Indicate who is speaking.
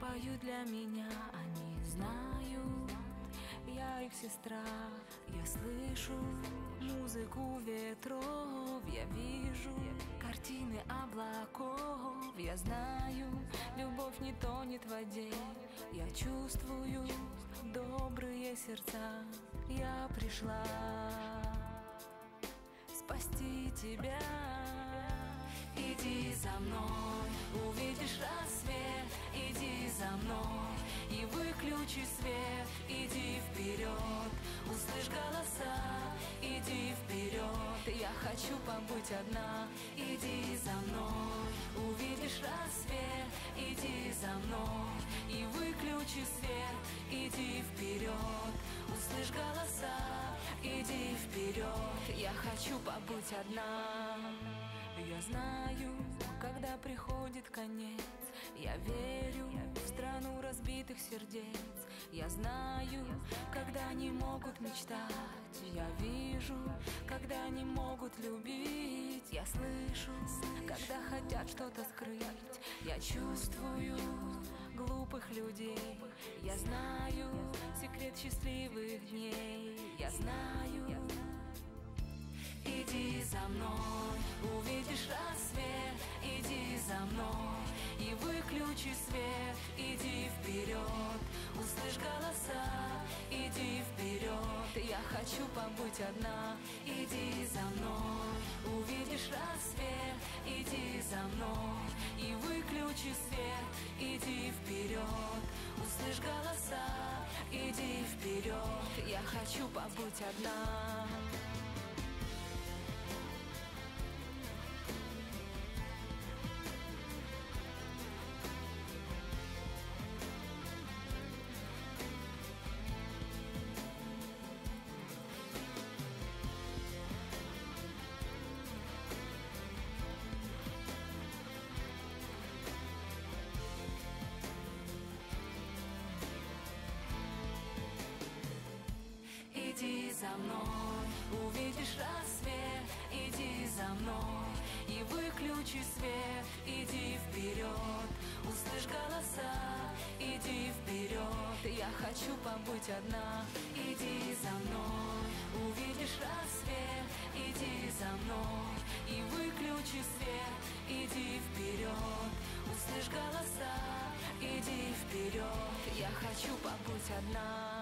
Speaker 1: поют для меня, они знают, я их сестра. Я слышу музыку ветров, я вижу картины облаков. Я знаю, любовь не тонет в воде, я чувствую добрые сердца. Я пришла спасти тебя. Иди за мной, увидишь рассвет. Иди за мной и выключи свет. Иди вперед, услышь голоса. Иди вперед, я хочу побыть одна. Иди за мной, увидишь рассвет. Иди за мной и выключи свет. Иди вперед, услышь голоса. Иди вперед, я хочу побыть одна. Я знаю, когда приходит конец, я верю в страну разбитых сердец. Я знаю, когда они могут мечтать, я вижу, когда они могут любить. Я слышу, когда хотят что-то скрыть, я чувствую глупых людей. Я знаю секрет счастливых дней. Я знаю. Иди за мной, увидишь рассвет. Иди за мной и выключи свет. Иди вперед, услышь голоса. Иди вперед, я хочу побыть одна. Иди за мной, увидишь рассвет. Иди за мной и выключи свет. Иди вперед, услышь голоса. Иди вперед, я хочу побыть одна. Иди за мной, увидишь рассвет. Иди за мной и выключи свет. Иди вперед, услышь голоса. Иди вперед, я хочу побыть одна. Иди за мной, увидишь рассвет. Иди за мной и выключи свет. Иди вперед, услышь голоса. Иди вперед, я хочу побыть одна.